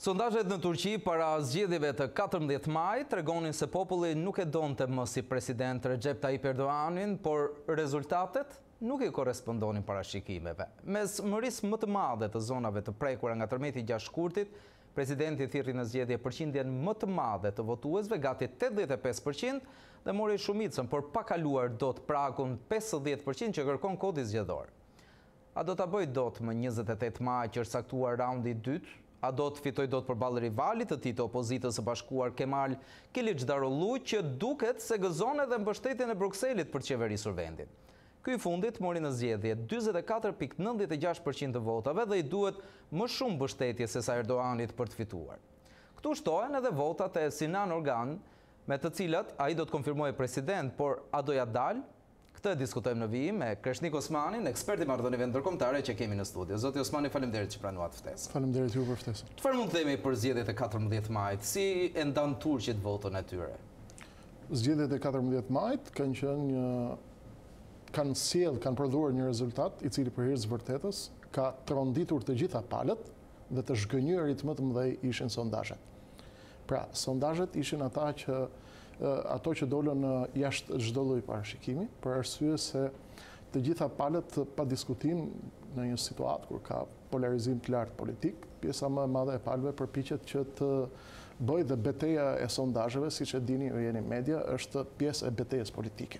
Sondazhet në Turqi para zgjedhjeve të 14 majit tregonin se populli nuk e donte më si President Rexhep Tajip Erdoganin, por rezultatet nuk i korrespondonin parashikimeve. Mes mërisë më të madhe të zonave të prekura nga tërmeti gjatë shkurtit, Presidenti thirri në zgjedhje përqindjen më të madhe të votuesve, gati 85%, dhe mori shumicën, por pa kaluar dot pragun 50% që kërkon Kodi Zgjedhor. A do ta bëj dot më 28 maj që është saktuar raundi i dytë? A do të fitoj dot përballë rivalit të tij të opozitës së bashkuar Kemal Kilicdarollu, që duket se gëzon edhe mbështetjen e Brukselit për të qeverisur vendin. Ky i fundit mori në zgjedhje 44.96% të votave dhe i duhet më shumë mbështetje se sa Erdoganit për të fituar. Këtu shtohen edhe votat e Sinan Ogan, me të cilat ai do të konfirmojë president, por a do ja dalë? Këtë e diskutojmë në vijim me Kreshnik Osmanin, ekspert i marrëdhënieve ndërkombëtare që kemi në studio. Zoti Osmani, faleminderit që pranuat ftesën. Faleminderit ju për ftesën. Çfarë mund të themi për zgjedhjet e 14 majit? Si e ndan turqit votën e tyre? Zgjedhjet e 14 majit kanë prodhuar një rezultat i cili për hir të vërtetës ka tronditur të gjitha palët dhe të zhgënjërit më të mëdhej ishin sondazhet. Pra, sondazhet ishin ato që dolën jashtë çdo lloji parashikimi, për arsye se të gjitha palët pa diskutim në një situatë kur ka polarizim të lartë politik, pjesa më e madhe e palëve përpiqet që të bëjë dhe betejë e sondazheve, siç e dini ju jeni media, është pjesë e betejës politike.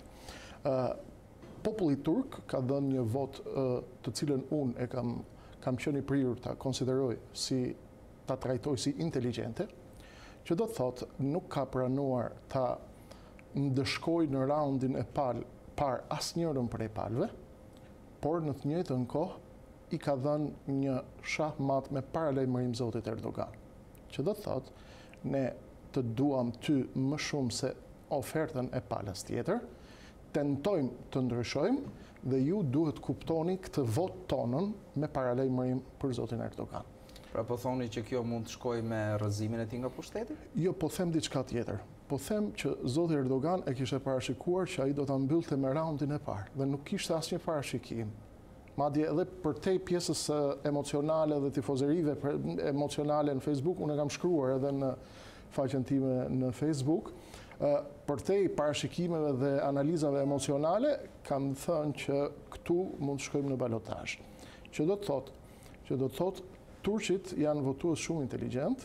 Populli turk ka dhënë një vot të cilën unë kam qenë i prirur ta konsideroj ta trajtoj si inteligjente, që do të thotë nuk ka pranuar ta ndëshkojë në raundin e parë asnjërin prej palëve, por në të njëjtën kohë i ka dhënë një shahmat me paralajmërim zotit Erdogan. Që do të thotë ne të duam ty më shumë se ofertën e palës tjetër, tentojmë të ndryshojmë dhe ju duhet kuptoni këtë vot tonën me paralajmërim për zotin Erdogan. Pra po thoni që kjo mund të shkojë me rrëzimin e tij nga pushteti? Jo, po them diçka tjetër. Po them që zoti Erdogan e kishte parashikuar që ai do ta mbyllte me raundin e parë dhe nuk kishte asnjë parashikim. Madje edhe përtej pjesës emocionale dhe tifozërive emocionale në Facebook, unë e kam shkruar edhe në faqen time në Facebook, përtej parashikimeve dhe analizave emocionale, kam thënë që këtu mund të shkojmë në balotazh. Që do të thotë turqit janë votues shumë inteligjent,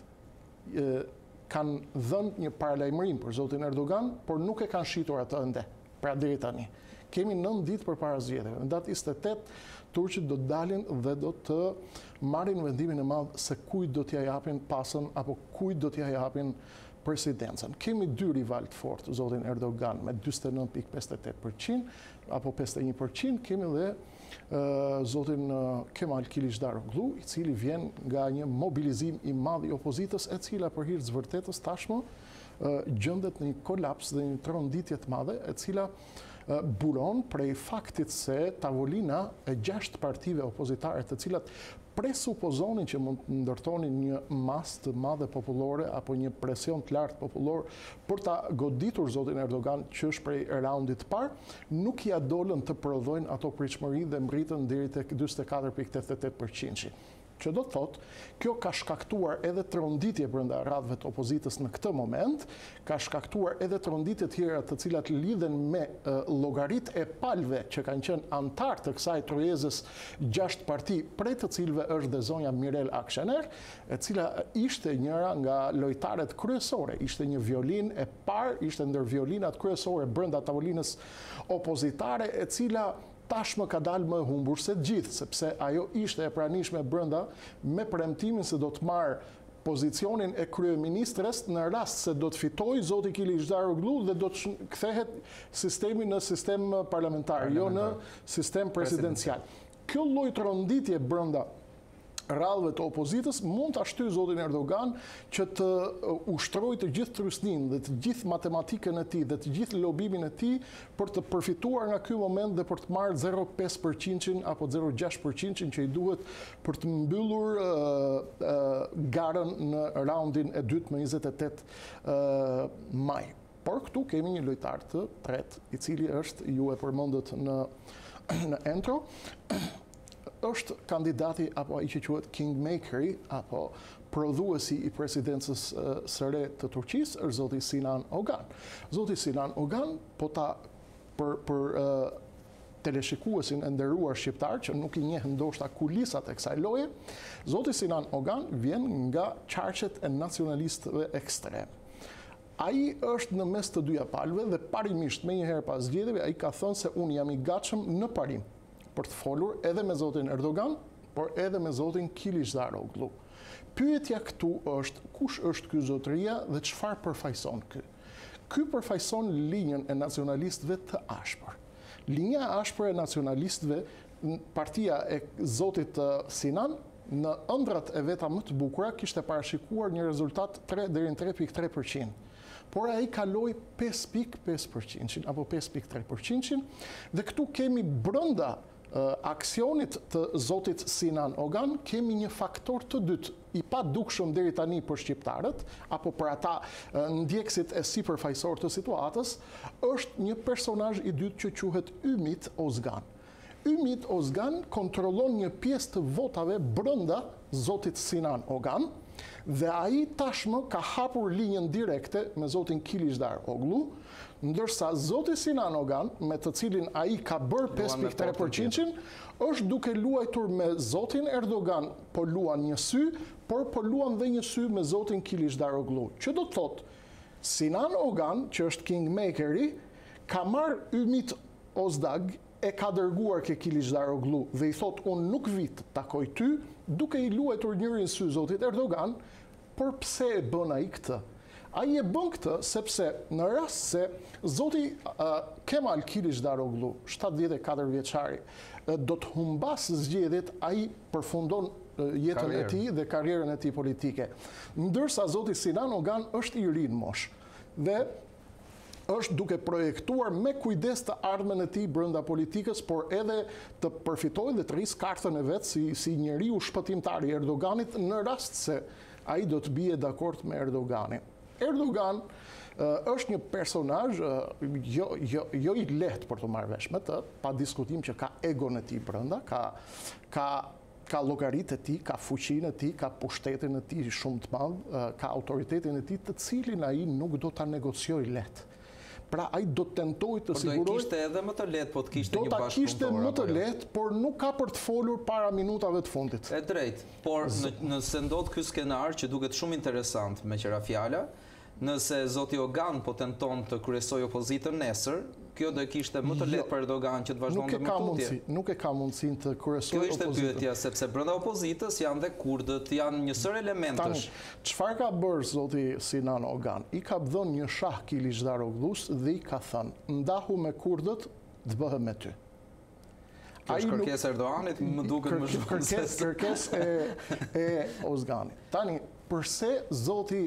kanë dhënë një paralajmërim për zotin Erdogan, por nuk e kanë shitur atë ende, pra deri tani. Kemi 9 ditë përpara zgjedhjeve. Në datë 28 turqit do të dalin dhe do të marrin vendimin e madh se kujt do t'ia japin pasën apo kujt do t'ia japin presidencën. Kemi 2 rival të fortë, zotin Erdogan me 49.58% apo 51%, kemi dhe zotin Kemal Kilicdarollu, i cili vjen nga një mobilizim i madh i opozitës, e cila për hir të vërtetës tashmë gjendet në një kolaps dhe një tronditje të madhe, e cila buron prej faktit se tavolina e 6 partive opozitare, të cilat presupozonin që mund të ndërtonin një masë të madhe popullore apo një presion të lartë popullor për ta goditur zotin Erdogan që është prej raundit të parë, nuk ja dolën të prodhojnë ato pritshmëri dhe mbritën deri tek 44.88%. Që do të thotë, kjo ka shkaktuar edhe tronditje brenda radhëve të opozitës në këtë moment, ka shkaktuar edhe tronditje tjera të cilat lidhen me llogaritë e palëve që kanë qenë antar të kësaj trojezës 6 parti, prej të cilëve është dhe zonja Mirel Akşener, e cila ishte njëra nga lojtaret kryesore, ishte një violinë e parë, ishte ndër violinat kryesore brenda tavolinës opozitare, e cila tashmë ka dalë më humbur se gjithë, sepse ajo ishte e pranishme brenda me premtimin se do të marrë pozicionin e kryeministres në rast se do të fitojë zoti Kilicdarollu dhe do të kthehet sistemi në sistem parlamentar, jo në sistem presidencial. Kjo lloj tronditje brenda radhëve të opozitës mund të shtyjë zotin Erdogan që të ushtrojë të gjithë trysnin dhe të gjithë matematikën e tij dhe të gjithë lobimin e tij për të përfituar nga ky moment dhe për të marrë 0.5% apo 0.6% që i duhet për të mbyllur garën në raundin e dytë më 28 maj. Por këtu kemi një lojtar të tretë, i cili është, ju e përmendët në intro, është kandidati apo ai që quhet kingmakeri apo prodhuesi i presidencës së re të Turqisë është zoti Sinan Ogan. Zoti Sinan Ogan, po ta për teleshikuesin e nderuar shqiptar që nuk i njeh ndoshta kulisat e kësaj loje, zoti Sinan Ogan vjen nga qarqet e nacionalistëve ekstrem. Ai është në mes të dyja palëve dhe parimisht me njëherë pas zgjedhjeve ai ka thënë se unë jam i gatshëm në parim për të folur edhe me zotin Erdogan, por edhe me zotin Kilicdarollu. Pyetja këtu është kush është ky zotëria dhe çfarë përfaqëson ky? Ky përfaqëson linjën e nacionalistëve të ashpër. Linja e ashpër e nacionalistëve, partia e zotit Sinan, në ëndrat e veta më të bukura kishte parashikuar një rezultat 3 deri në 3.3%. Por ai kaloi 5.5% apo 5.3%, dhe këtu kemi brenda aksionit të zotit Sinan Ogan, kemi një faktor të dytë, i pa dukshëm deri tani për shqiptarët, apo për ata ndjekësit e sipërfaqësor të situatës, është një personazh i dytë që quhet Ümit Ozgan. Ümit Ozgan kontrollon një pjesë të votave brenda zotit Sinan Ogan, dhe ai tashmë ka hapur linjën direkte me zotin Kilicdarollu, ndërsa zoti Sinan Ogan, me të cilin ai ka bërë 5.3%, është duke luajtur me zotin Erdogan, po luan një sy, por po luan dhe një sy me zotin Kilicdarollu. Që do të thotë, Sinan Ogan, që është kingmakeri, ka marrë Ümit Ozdag, e ka dërguar ke Kilicdarollu dhe i thotë unë nuk vi të takoj ty, duke i luajtur njërin sy zotit Erdogan, por pse e bën ai këtë? Ai e bën këtë sepse në rast se zoti Kemal Kilicdarollu, 74 vjeçari, do të humbas zgjedhjet, ai përfundon jetën e tij dhe karrierën e tij politike. Ndërsa zoti Sinan Ogan është i ri në moshë dhe është duke projektuar me kujdes të ardhmen e tij brenda politikës, por edhe të përfitojë dhe të rrisë kartën e vet si njeriu shpëtimtar i Erdoganit në rast se ai do të bie dakord me Erdoganin. Erdogan është një personazh jo i lehtë për të marrë vesh me të, pa diskutim që ka egon e tij brenda, ka llogaritë e tij, ka fuqinë e tij, ka pushtetin e tij shumë të madh, ka autoritetin e tij të cilin ai nuk do ta negociojë lehtë. Pra ai do të tentojë të sigurojë. Do të kishte edhe më të lehtë, po të kishte një bashkëpunëtor. Do ta kishte më të lehtë, por nuk ka për të folur para minutave të fundit. E drejtë, por nëse ndodh ky skenar që duket shumë interesant me qira fjala, nëse zoti Ogan po tenton të kryesojë opozitën nesër, kjo do kishte më të lehtë për Erdogan që të vazhdonte me tutje. Nuk e ka mundësinë të kryesojë opozitën. Kjo ishte pyetja, sepse brenda opozitës janë dhe kurdët, janë një sër elementësh. Çfarë ka bërë zoti Sinan Ogan? I ka dhënë një shah Kilicdarollus dhe i ka thënë, ndahu me kurdët, të bëhem me ty. Kjo është kërkesë e Erdoganit, më duket më shumë se kërkesë e Ozganit. Tani, përse zoti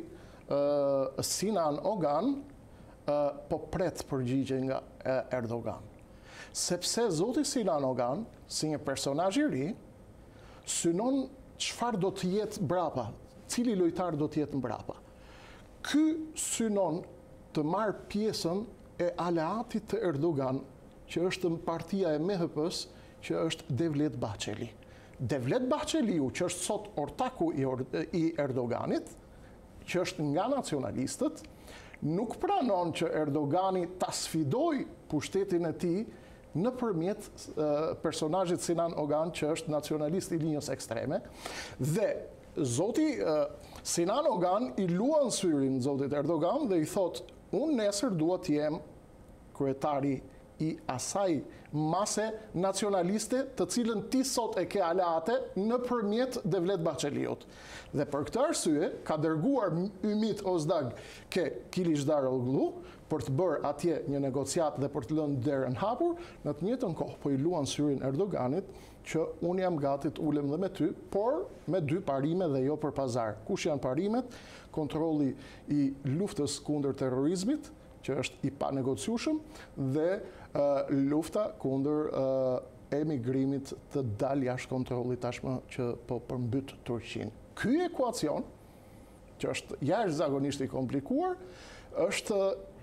Sinan Ogan po pret përgjigje nga Erdogan? Sepse zoti Sinan Ogan, si një personazh i ri, synon çfarë do të jetë mbrapa, cili lojtar do të jetë mbrapa. Ky synon të marrë pjesën e aleatit të Erdogan, që është partia e MHP-s, që është Devlet Bahçeli. Devlet Bahçeliu, që është sot ortaku i Erdoganit, që është nga nacionalistët, nuk pranon që Erdogani ta sfidoj pushtetin e tij nëpërmjet personazhit Sinan Ogan, që është nacionalist i linjës ekstreme, dhe zoti Sinan Ogan i luan syrin zotit Erdogan dhe i thot, unë nesër dua të jem kryetari i asaj mase nacionaliste të cilën ti sot e ke aleate nëpërmjet Devlet Bahçeliut. Dhe për këtë arsye ka dërguar Ümit Ozdag ke Kilicdarollu për të bërë atje një negociat dhe për të lënë derën hapur, në të njëjtën kohë po i luan syrin Erdoganit që unë jam gati të ulem dhe me ty, por me 2 parime dhe jo për pazar. Kush janë parimet? Kontrolli i luftës kundër terrorizmit, që është i panegociueshëm, dhe lufta kundër emigrimit të dalë jashtë kontrollit tashmë që po përmbyt Turqinë. Ky ekuacion, që është jashtëzakonisht i komplikuar, është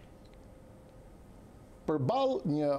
përballë një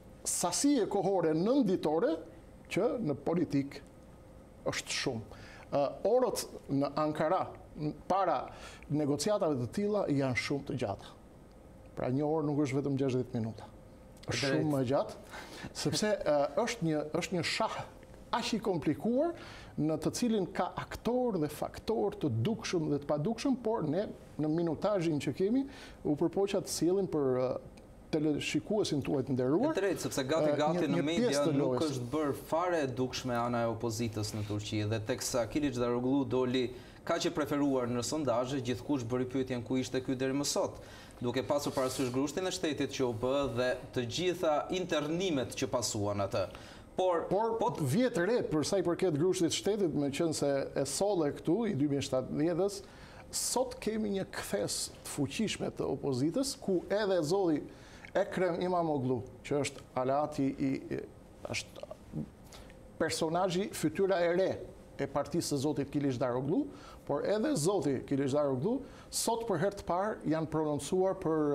sasie kohore nënditore që në politik është shumë. orët në Ankara para negociatave të tilla janë shumë të gjata. Pra një orë nuk është vetëm 60 minuta. Është shumë më gjatë, sepse është një shah aq i komplikuar në të cilin ka aktor dhe faktor të dukshëm dhe të padukshëm, por ne në minutazhin që kemi u përpoqa të sjellim për teleshikuesin tuaj të nderuar. E drejtë, sepse gati në media nuk është bërë fare e dukshme ana e opozitës në Turqi, dhe teksa Kilicdarollu doli kaq e preferuar në sondazhe, gjithkush bëri pyetjen ku ishte ky deri më sot, duke pasur parasysh grushtin e shtetit që u bë dhe të gjitha internimet që pasuan atë. Por vjet re për sa i përket grushtit shtetit, me qenë se e solle këtu i 2017-s, sot kemi një kthes të fuqishme të opozitës, ku edhe zoti Ekrem Imamoglu, që është aleati është personazhi fytyra e re e partisë së zotit Kilicdarollu, por edhe zoti Kilicdarollu sot për herë të parë janë prononcuar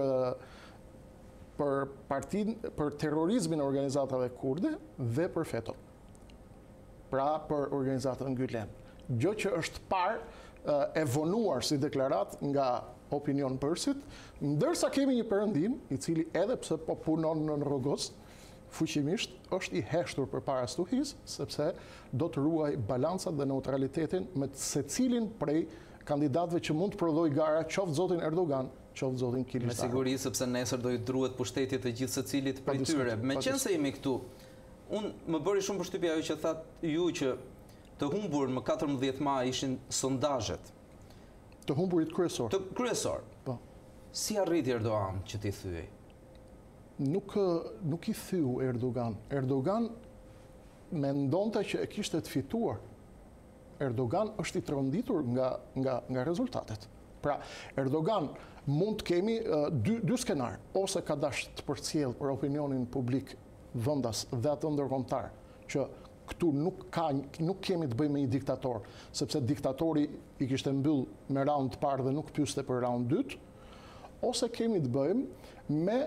për terrorizmin e organizatave kurde dhe për FETÖ. Pra për organizatën Gülen. Gjë që është parë e vonuar si deklarat nga opinion përsit, ndërsa kemi një perëndim i cili edhe pse po punon në rrogos, fuqimisht është i heshtur përpara stuhis, sepse do të ruaj balancat dhe neutralitetin me secilin prej kandidatëve që mund të prodhoj gara, qoftë zotin Erdogan, qoftë zotin Kilicdarollu. Me siguri, sepse nesër do i druhet pushtetit të gjithë secilit prej tyre. Me qenë se jemi këtu, unë më bëri shumë përshtypje ajo që thatë ju që të humbur më 14 maj ishin sondazhet. Të humburit kryesor. Të kryesor. Po. Si arriti Erdogan që t'i thyej? Nuk i thyu Erdogan. Erdogan mendonte që e kishte të fituar. Erdogan është i tronditur nga rezultatet. Pra, Erdogan mund të kemi dy skenar, ose ka dash të përcjell për opinionin publik vendas dhe atë ndërkombëtar, që këtu nuk kemi të bëjmë me një diktator, sepse diktatori i kishte mbyll me raund të parë dhe nuk pyeste për raund dytë, ose kemi të bëjmë me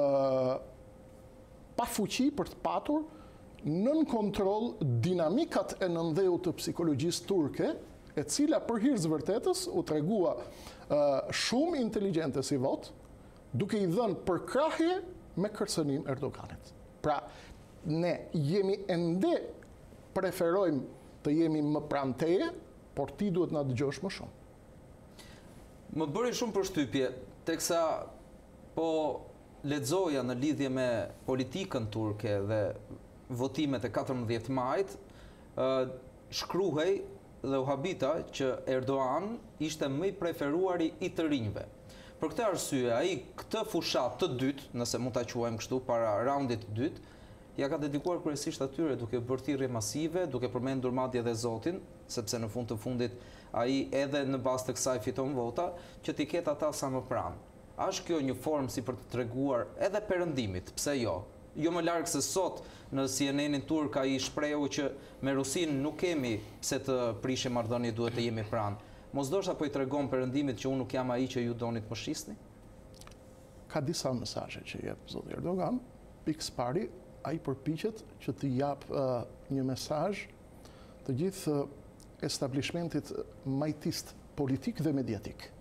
pa fuqi për të patur nën kontroll dinamikat e nëndheut të psikologjisë turke, e cila për hir të vërtetës u tregua shumë inteligjente si vot, duke i dhënë përkrahje me kërcënim Erdoganit. Pra, ne jemi ende preferojmë të jemi më pranë teje, por ti duhet na dëgjosh më shumë. Më bëri shumë përshtypje, teksa po lexoja në lidhje me politikën turke dhe votimet e 14 majit, shkruhej dhe u habita që Erdogan ishte më i preferuari i të rinjve. Për këtë arsye, ai këtë fushat të dytë, nëse mund ta quajmë kështu, para raundit të dytë, ja ka dedikuar kryesisht atyre, duke bërë thirrje masive, duke përmendur madje edhe Zotin, sepse në fund të fundit ai edhe në bazë të kësaj fiton vota, që t'i ketë ata sa më pranë. A është kjo një formë si për të treguar edhe perëndimit, pse jo? Jo më larg se sot në CNN-in turk ai shprehu që me Rusin nuk kemi pse të prishim marrëdhënie, duhet të jemi pranë. Mos doshta po i tregon perëndimit që unë nuk jam ai që ju donit më shisni? Ka disa mesazhe që jep zoti Erdogan. Pikë pari, ai përpiqet që të jap një mesazh të gjithë establishmentit majtist politik dhe mediatik.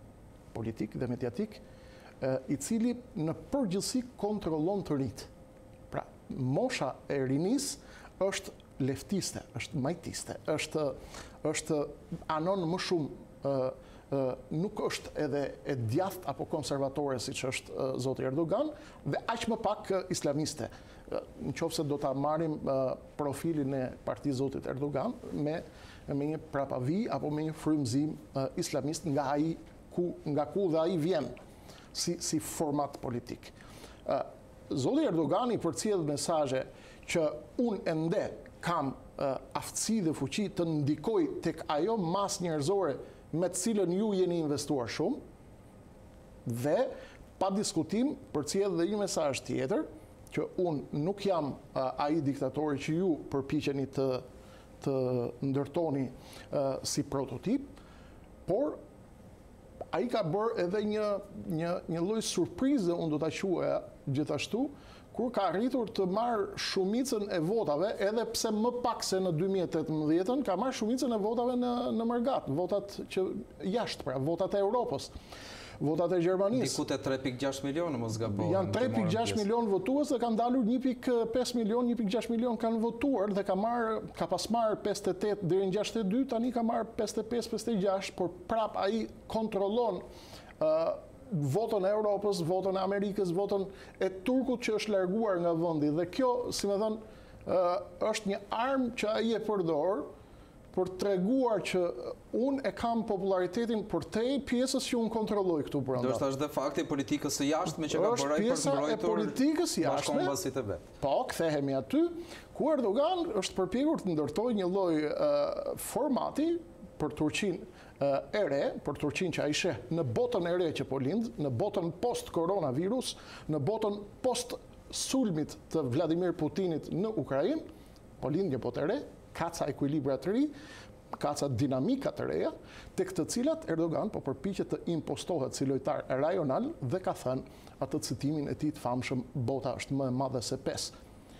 I cili në përgjithësi kontrollon të rinjt. Pra, mosha e rinis është leftiste, është majtiste, është anon më shumë, nuk është edhe e djathtë apo konservatore siç është zoti Erdogan, dhe aq më pak islamiste. Nëse do ta marrim profilin e partisë zotit Erdogan me një prapavi apo me një frymëzim islamist nga ku dhe ai vjen si format politik. Zoti Erdogani përcjell mesazhe që unë ende kam aftësi dhe fuqi të ndikoj tek ajo masë njerëzore me të cilën ju jeni investuar shumë, dhe pa diskutim përcjell dhe një mesazh tjetër që unë nuk jam ai diktatori që ju përpiqeni të ndërtoni si prototip, por ai ka bërë edhe një lloj surprize, unë do ta quaja gjithashtu, kur ka arritur të marrë shumicën e votave, edhe pse më pak se në 2018, ka marrë shumicën e votave në Mërgat, votat që jashtë, pra, votat e Europës, votat e Gjermanisë. Dikut e 3.6 milionë, mos gabohen. Janë 3.6 milion votues dhe kanë dalur 1.5 milion, 1.6 milion kanë votuar dhe ka pas marrë 58 deri në 62, tani ka marrë 55-56, por prap ai kontrollon votën e Europës, votën e Amerikës, votën e Turkut që është larguar nga vendi. Dhe kjo, si me thënë, është një armë që ai e përdor për të treguar që unë e kam popularitetin për te pjesës që unë kontrolloj këtu brenda. Do është de fakti politikës së jashtme që ka bërë për mbrojtur bashkombasit e vet. Po, kthehemi aty, ku Erdogan është përpjekur të ndërtojë një lloj formati për Turqinë e re, për Turqinë që ai sheh në botën e re që po lind, në botën post koronavirus, në botën post sulmit të Vladimir Putinit në Ukrainë, po lind një botë e re, ka ca ekuilibra të ri, ka ca dinamika të reja, tek të cilat Erdogan po përpiqet të impostohet si lojtar rajonal dhe ka thënë atë citimin e tij të famshëm, bota është më e madhe se 5.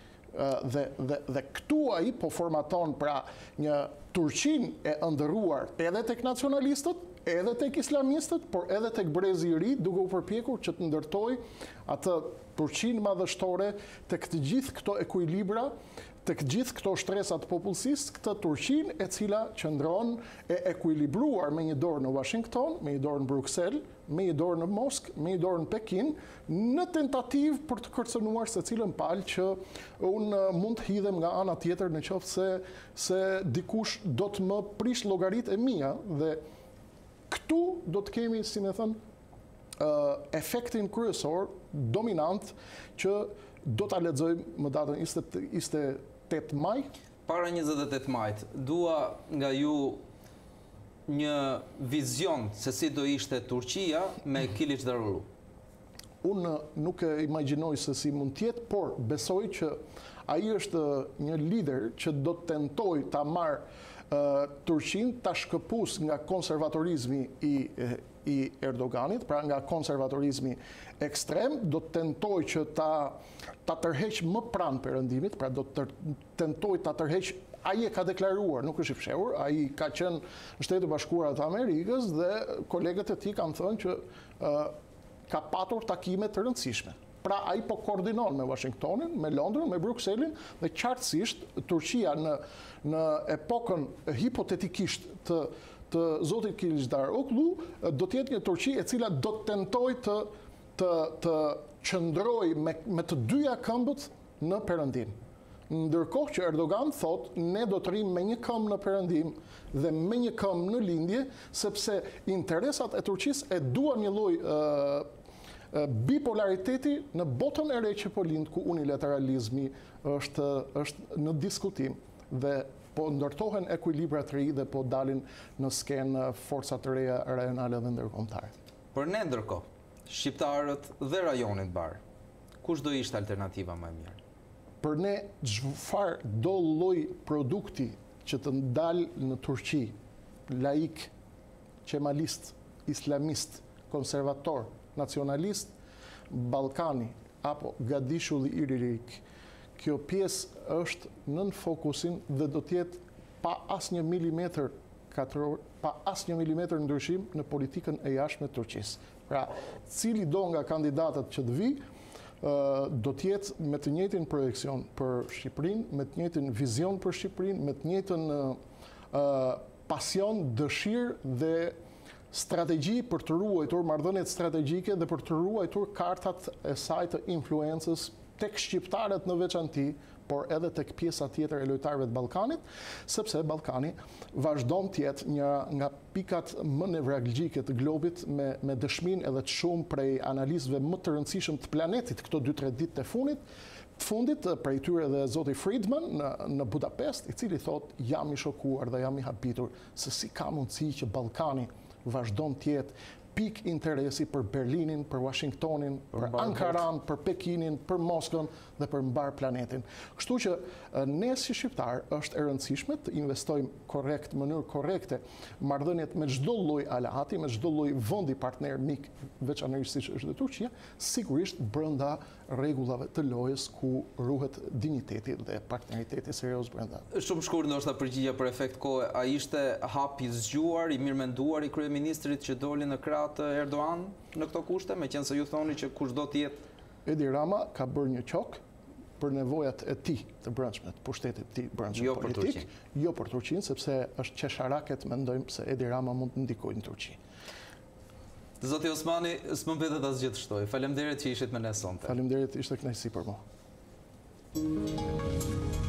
Dhe këtu ai po formaton pra një Turqinë e ëndërruar edhe tek nacionalistët, edhe tek islamistët, por edhe tek brezi i ri, duke u përpjekur që të ndërtoj atë Turqinë madhështore tek të gjithë këto ekuilibra, tek gjithë këto shtresat popullsisë, këtë Turqinë e cila qëndron e ekuilibruar me një dorë në Washington, me një dorë në Bruxelles, me një dorë në Moskë, me një dorë në Pekin, në tentativë për të kërcënuar secilën palë që unë mund të hidhem nga ana tjetër në qoftë se dikush do të më prish llogaritë e mia dhe këtu do të kemi, si më thënë, efektin kryesor, dominant, që do ta lexojmë më datën 28 maj. Para 28 majt, dua nga ju një vizion se si do ishte Turqia me Kilicdarollu. Unë nuk e imagjinoj se si mund tjetë, por besoj që ai është një lider që do të tentoj ta marrë Turqinë ta shkëpus nga konservatorizmi i Erdoganit, pra nga konservatorizmi ekstrem, do të tentoj që ta tërheq më pranë perëndimit, pra do të tentoj ta tërheq. Ai e ka deklaruar, nuk është i fshehur, ai ka qenë në Shtetet Bashkuara të Amerikës dhe kolegët e tij kanë thënë që ka patur takime të rëndësishme. Pra ai po koordinon me Washingtonin, me Londrën, me Brukselin dhe qartësisht Turqia në epokën hipotetikisht të zotit Kilicdarollu do të jetë një Turqi e cila do të tentojë të qëndrojë me të dyja këmbët në perëndim. Ndërkohë që Erdogan thot, ne do të rrim me një këmbë në perëndim dhe me një këmbë në lindje, sepse interesat e Turqisë e duan një lloj bipolariteti në botën e re që po lind, ku unilateralizmi është në diskutim dhe po ndërtohen ekuilibra të ri dhe po dalin në skenë forca të reja rajonale dhe ndërkombëtare. Për ne ndërkohë, shqiptarët dhe rajonit bar, kush do ishte alternativa më e mirë? Për ne, çfarë do lloj produkti që të ndalë në Turqi, laik, kemalist, islamist, konservator, nacionalist, Ballkani apo Gadishulli i Lirik, kjo pjesë është nën fokusin dhe do të jetë pa asnjë milimetër katror, pa asnjë milimetër ndryshim në politikën e jashtme të Turqisë. Pra, cili do nga kandidatët që të vijë do të jetë me të njëjtin projekcion për Shqipërinë, me të njëjtin vizion për Shqipërinë, me të njëjtin pasion, dëshirë dhe strategji për të ruajtur marrëdhëniet strategjike dhe për të ruajtur kartat e saj të influencës tek shqiptarët në veçanti, por edhe tek pjesa tjetër e lojtarëve të Ballkanit, sepse Ballkani vazhdon të jetë një nga pikat më nevralgjike të globit me dëshminë edhe të shumë prej analistëve më të rëndësishëm të planetit këto 2-3 ditë të fundit, prej tyre dhe zoti Friedman në Budapest, i cili thot jam i shokuar dhe jam i habitur se si ka mundësi që Ballkani vazhdon të jetë pik interesi për Berlinin, për Washingtonin, për Ankaran, për Pekinin, për Moskën dhe për mbar planetin. Kështu që ne si shqiptar është e rëndësishme të investojmë korrekt, në mënyrë korrekte marrëdhëniet me çdo lloj alati, me çdo lloj vendi partner mik, veçanërisht siç është Turqia, sigurisht brenda rregullave të lojës ku ruhet dinjiteti dhe partneriteti serioz brenda. Shumë shkurt ndoshta përgjigja për efekt kohë, a ishte hap i zgjuar, i mirëmenduar i kryeministrit që doli në krah të Erdogan në këto kushte, meqense ju thoni që kushdo të jetë? Edi Rama ka bërë një qok për nevojat e tij të brendshme, të pushtetit të tij brendshëm politik, jo për Turqinë, sepse është qesharaket mendojmë se Edi Rama mund të ndikojë në Turqi. Zoti Osmani, s'më mbetet asgjë të shtoj. Faleminderit që ishit me ne sonte. Faleminderit, ishte kënaqësi për mua.